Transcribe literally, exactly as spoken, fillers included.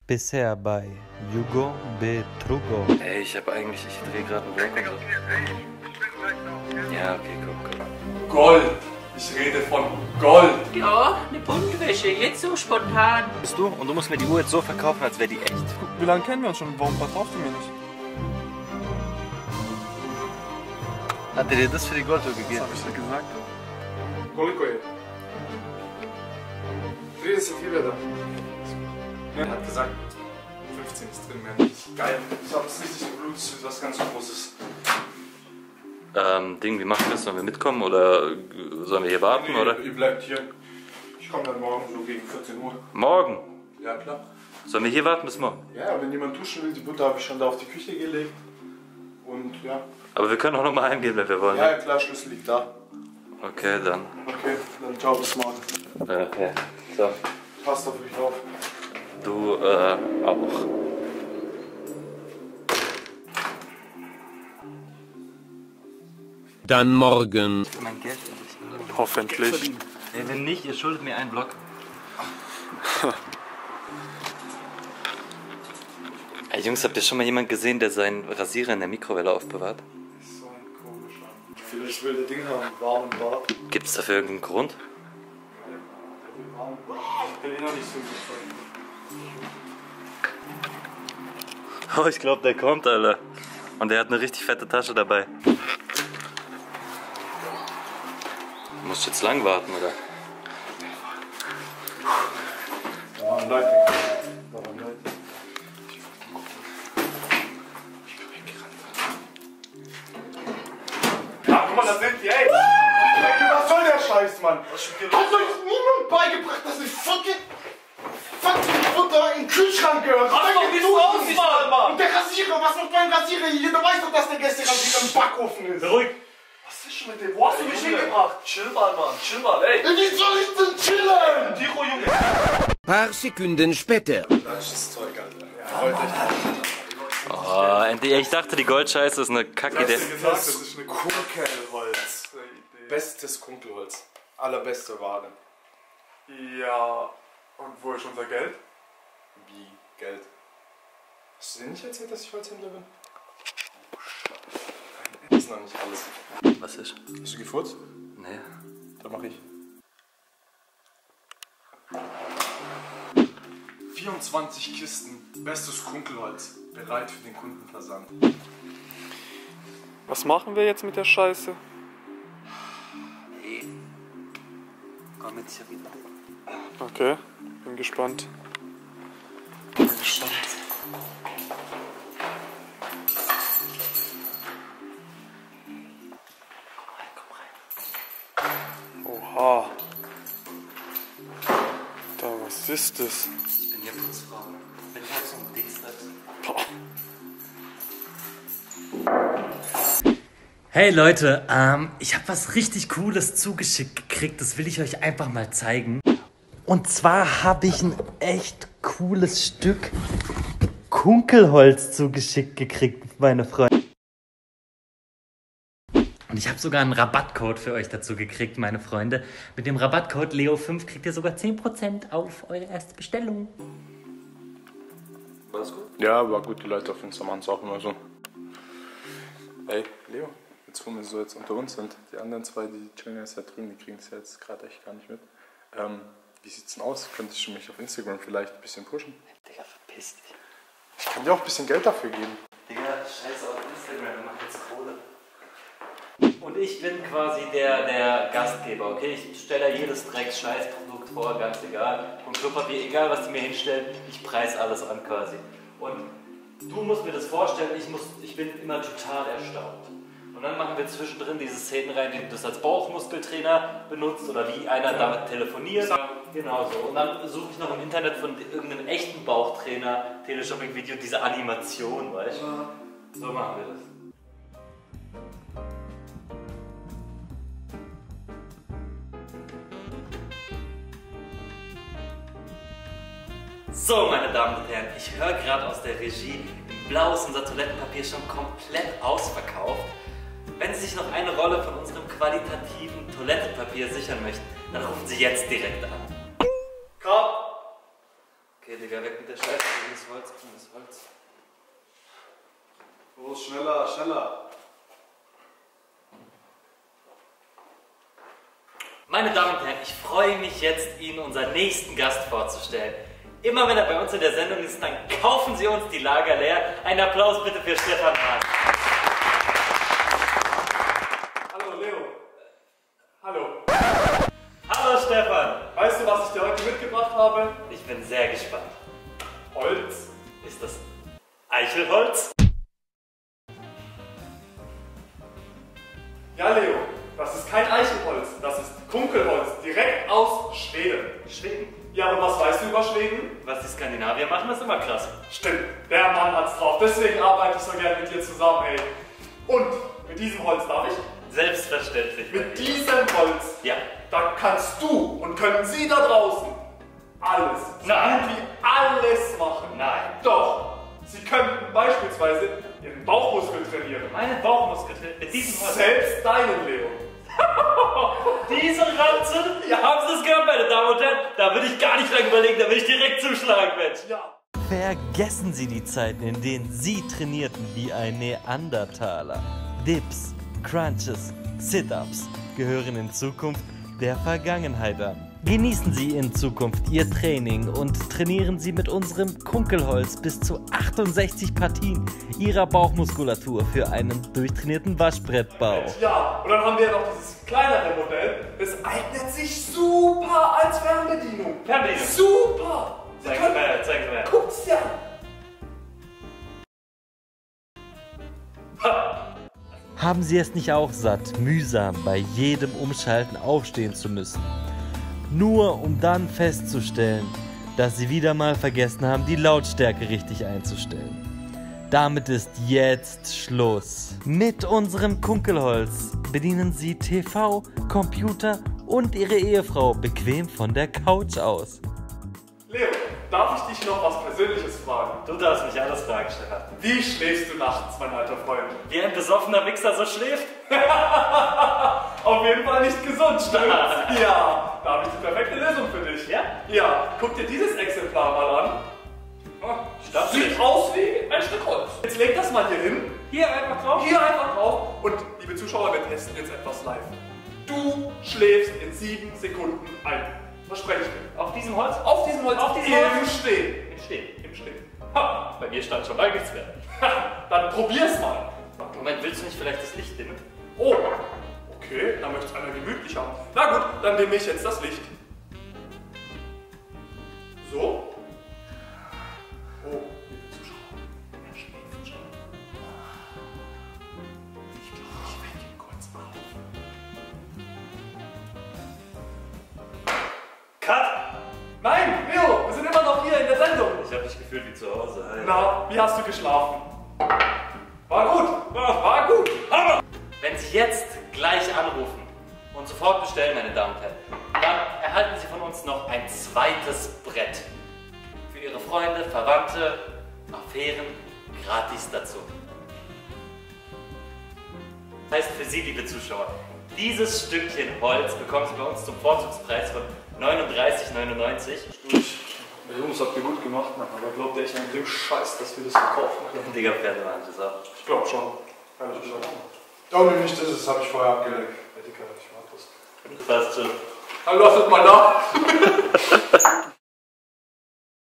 Bisher bei Jugo Betrugo. Ey, ich hab eigentlich, ich dreh gerade einen Vlog und so. Ja, okay, komm, komm. Gold! Ich rede von Gold! Ja, eine Buntwäsche, jetzt so spontan. Bist du? Und du musst mir die Uhr jetzt so verkaufen, als wäre die echt. Wie lange kennen wir uns schon? Warum vertraust du mir nicht? Hat er dir das für die Golduhr gegeben? Was hab ich dir gesagt? Koliko je? trideset hiljada. Er hat gesagt, fünfzehn ist drin, mehr nicht. Geil, ich hab's richtig im Blut, das ist was ganz Großes. Ähm, Ding, wie machen wir das? Sollen wir mitkommen oder sollen wir hier warten, Nee, oder? Ihr bleibt hier. Ich komme dann morgen so gegen vierzehn Uhr. Morgen? Ja, klar. Sollen wir hier warten bis morgen? Ja, wenn jemand duschen will, die Butter habe ich schon da auf die Küche gelegt. Und ja. Aber wir können auch noch mal heimgehen, wenn wir wollen. Ja, Ne? ja klar, Schlüssel liegt da. Okay, dann. Okay, dann ciao, bis morgen. Okay, so. Passt auf euch auf. Du, äh, auch. Dann morgen. Mein Geld endlich. Hoffentlich. Ey, wenn nicht, ihr schuldet mir einen Block. Ey, Jungs, habt ihr schon mal jemanden gesehen, der seinen Rasierer in der Mikrowelle aufbewahrt? So ein komischer. Vielleicht will der Ding haben, warm und warm. Gibt es dafür irgendeinen Grund? Ich will eh noch nicht so gut sein. Oh, ich glaube, der kommt, Alter. Und der hat eine richtig fette Tasche dabei. Du musst jetzt lang warten, oder? Da waren Leute. Da waren Leute. Ja, guck mal, da sind die, ey! Was soll der Scheiß, Mann? Hat euch niemand beigebracht, dass eine fucking fucking Butter in den Kühlschrank gehört? Was doch nicht aus, Mann! Und der Rasierer, was macht mein Rasierer hier? Jeder weiß doch, dass der Gäste-Rasierer im Backofen ist. Ruhig! Was ist schon mit dem? Wo hast du mich hingebracht? Chill mal, Mann, chill mal, ey! Wie soll ich denn chillen? Tiro, Junge! Paar Sekunden später. Das ist Zeug, Alter. Ja, heute Oh, endlich. Ich dachte, die Goldscheiße ist eine Kackidee. gesagt, das ist eine Kunkelholz. Bestes Kunkelholz. Allerbeste Ware. Ja, und wo ist unser Geld? Wie Geld? Hast du dir nicht erzählt, dass ich Holzhändler bin? Das ist noch nicht alles. Was ist? Hast du gefurzt? Nee. Dann mach ich. vierundzwanzig Kisten, bestes Kunkelholz, bereit für den Kundenversand. Was machen wir jetzt mit der Scheiße? Hey. Komm jetzt hier wieder. Okay, bin gespannt. Bin gespannt. Oha. Da, was ist das? Ich bin hier Putzfrau. Mit Herz und Dienstag. Hey Leute, ähm, ich habe was richtig Cooles zugeschickt gekriegt, das will ich euch einfach mal zeigen. Und zwar habe ich ein echt cooles Stück Kunkelholz zugeschickt gekriegt, meine Freunde. Und ich habe sogar einen Rabattcode für euch dazu gekriegt, meine Freunde. Mit dem Rabattcode Leo fünf kriegt ihr sogar zehn Prozent auf eure erste Bestellung. War das gut? Ja, war gut, die Leute auf Instagram machen es auch immer so. Ey, Leo, jetzt wo wir so jetzt unter uns sind, die anderen zwei, die chillen jetzt da drüben, die kriegen es ja jetzt gerade echt gar nicht mit. Ähm, wie sieht's denn aus? Könntest du mich auf Instagram vielleicht ein bisschen pushen? Digga, verpiss dich. Ich kann dir auch ein bisschen Geld dafür geben. Digga, scheiße auf Instagram, wir machen jetzt Kohle. Und ich bin quasi der, der Gastgeber, okay? Ich stelle da jedes Drecks-Scheißprodukt vor, ganz egal. Und Klopapier, egal was die mir hinstellen, ich preis alles an quasi. Und du musst mir das vorstellen, ich, muss, ich bin immer total erstaunt. Und dann machen wir zwischendrin diese Szenen rein, wie du das als Bauchmuskeltrainer benutzt oder wie einer damit telefoniert. Genau so. Und dann suche ich noch im Internet von irgendeinem echten Bauchtrainer, Teleshopping-Video, diese Animation, weißt du? So machen wir das. So, meine Damen und Herren, ich höre gerade aus der Regie, in Blau ist unser Toilettenpapier schon komplett ausverkauft. Wenn Sie sich noch eine Rolle von unserem qualitativen Toilettenpapier sichern möchten, dann rufen Sie jetzt direkt an. Komm! Okay, Digga, weg mit der Scheiße, wir müssen Los, schneller, schneller. Meine Damen und Herren, ich freue mich jetzt, Ihnen unseren nächsten Gast vorzustellen. Immer wenn er bei uns in der Sendung ist, dann kaufen Sie uns die Lager leer. Einen Applaus bitte für Stefan Hahn. Hallo Leo. Hallo. Hallo Stefan. Weißt du, was ich dir heute mitgebracht habe? Ich bin sehr gespannt. Holz. Ist das Eichelholz? Ja, Leo. Das ist kein Eichelholz. Das ist Kunkelholz. Direkt aus Schweden. Schweden. Ja, und was weißt du über Schweden? Was die Skandinavier machen, ist immer krass. Stimmt. Der Mann hat's drauf. Deswegen arbeite ich so gerne mit dir zusammen, ey. Und mit diesem Holz darf ich? Selbstverständlich. Mit diesem Holz. Ja. Da kannst du und können Sie da draußen alles, so Nein. gut wie alles machen. Nein. Doch. Sie könnten beispielsweise Ihren Bauchmuskel trainieren. Meine Bauchmuskel mit diesem Holz. Selbst deinen, Leo. Diese Ranzen? Ja, haben Sie das gehört, meine Damen und Herren? Da würde ich gar nicht lange überlegen, da würde ich direkt zuschlagen, Mensch. Ja. Vergessen Sie die Zeiten, in denen Sie trainierten wie ein Neandertaler. Dips, Crunches, Sit-Ups gehören in Zukunft der Vergangenheit an. Genießen Sie in Zukunft Ihr Training und trainieren Sie mit unserem Kunkelholz bis zu achtundsechzig Partien Ihrer Bauchmuskulatur für einen durchtrainierten Waschbrettbau. Ja, und dann haben wir ja noch dieses kleinere Modell. Das eignet sich super als Fernbedienung. Fernbedienung. Super. Sie Zeigen Sie können- mal, zeigen Sie mal. Guck's dir an. Haben Sie es nicht auch satt, mühsam bei jedem Umschalten aufstehen zu müssen? Nur um dann festzustellen, dass Sie wieder mal vergessen haben, die Lautstärke richtig einzustellen. Damit ist jetzt Schluss. Mit unserem Kunkelholz bedienen Sie T V, Computer und Ihre Ehefrau bequem von der Couch aus. Leo, darf ich dich noch was Persönliches fragen? Du darfst mich alles fragen, Stefan. Wie schläfst du nachts, mein alter Freund? Wie ein besoffener Wichser so schläft? Auf jeden Fall nicht gesund, stimmt's? Ja, da habe ich die perfekte Lösung für dich. Ja? Ja, guck dir dieses Exemplar mal an. Stattlich. Sieht aus wie ein Stück Holz. Jetzt leg das mal hier hin. Hier einfach drauf. Hier einfach drauf. Und liebe Zuschauer, wir testen jetzt etwas live. Du schläfst in sieben Sekunden ein. Verspreche ich dir. Auf diesem Holz? Auf diesem Holz. Auf diesem Im Holz? Stehen. Im Stehen. Im Stehen. Ha, bei mir stand schon lange nichts mehr. Ha, dann probier's mal. Moment, willst du nicht vielleicht das Licht dimmen? Oh, okay, dann möchte es einer gemütlich haben. Na gut, dann nehme ich jetzt das Licht. So. Oh, liebe Zuschauer, er schläft schon. Ich glaube, ich wecke ihn kurz auf. Cut! Nein, Leo, wir sind immer noch hier in der Sendung. Ich habe mich gefühlt wie zu Hause. Alter. Na, wie hast du geschlafen? War gut, war gut. Hammer! Wenn Sie jetzt gleich anrufen und sofort bestellen, meine Damen und Herren, dann erhalten Sie von uns noch ein zweites Brett. Für Ihre Freunde, Verwandte, Affären, gratis dazu. Das heißt für Sie, liebe Zuschauer, dieses Stückchen Holz bekommen Sie bei uns zum Vorzugspreis von neununddreißig neunundneunzig. Der Jungs hat mir gut gemacht, Mann. Aber glaubt ihr echt an dem Scheiß, dass wir das verkaufen können? Digga, Pferdemann, das auch. Ich glaube schon. Ehrlich gesagt. Glaube nicht, das ist, habe ich vorher abgelegt. Ja, Dicker, ich mag das. Passt schon. Dann lasst es mal nach.